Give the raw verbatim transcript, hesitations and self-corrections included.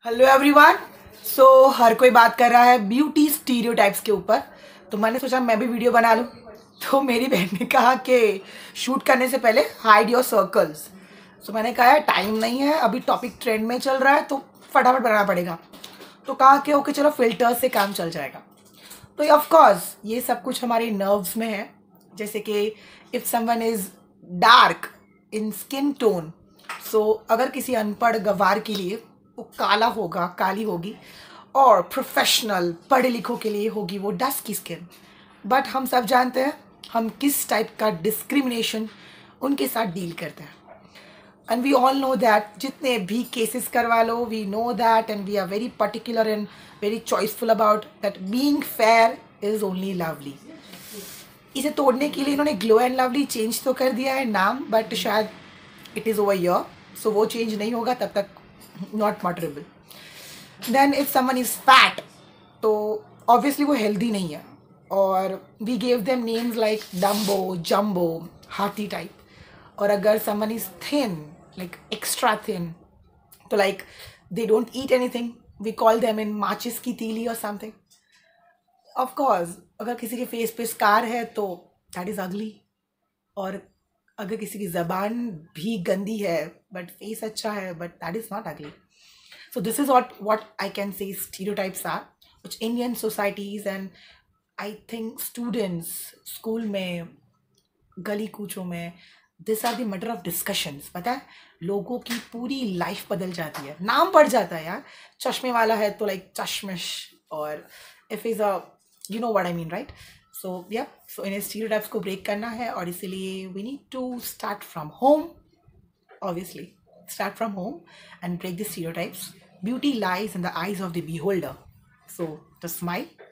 Hello everyone. सो हर कोई बात कर रहा है ब्यूटी स्टीरियोटाइप्स के ऊपर, तो मैंने सोचा मैं भी वीडियो बना लूँ। तो मेरी बहन ने कहा कि शूट करने से पहले हाइड योर सर्कल्स। सो मैंने कहा है टाइम नहीं है, अभी टॉपिक ट्रेंड में चल रहा है तो फटाफट बनाना पड़ेगा। तो कहा कि ओके चलो फिल्टर्स से काम चल जाएगा। तो ऑफ कोर्स ये सब कुछ हमारे नर्व्स में है। जैसे कि if someone is dark in skin tone, so अगर किसी अनपढ़ गवार के लिए वो काला होगा, काली होगी, और प्रोफेशनल पढ़े लिखों के लिए होगी वो डस्की स्किन। बट हम सब जानते हैं हम किस टाइप का डिस्क्रिमिनेशन उनके साथ डील करते हैं। And we all know that जितने भी केसेस करवा लो, we know that and we are very particular and very choiceful about that being fair is only lovely. इसे तोड़ने के लिए इन्होंने ग्लो एंड लवली चेंज तो कर दिया है नाम, बट शायद it is over year, so वो चेंज नहीं होगा तब तक, not motorable. Then if someone is fat तो ऑब्वियसली वो हेल्दी नहीं है, और we gave them names like Dumbo, jumbo, हाथी टाइप। और अगर someone is thin, like extra thin, तो like they don't eat anything, we call them in माचिस की तीली और समथिंग। ऑफ कोर्स अगर किसी के फेस पे स्कार है तो दैट इज़ अगली, और अगर किसी की ज़बान भी गंदी है बट फेस अच्छा है, but that is not ugly. So this is what what I can say stereotypes are, which Indian societies and I think students school में, गली कूचों में, this are the matter of discussions. पता है लोगों की पूरी लाइफ बदल जाती है, नाम पड़ जाता है यार। चश्मे वाला है तो लाइक चश्मिश, और if is a you know what I mean, right? So yeah so in stereotypes को ब्रेक करना है, और इसीलिए we need to start from home. Obviously, start from home and break the stereotypes. Beauty lies in the eyes of the beholder. So just smile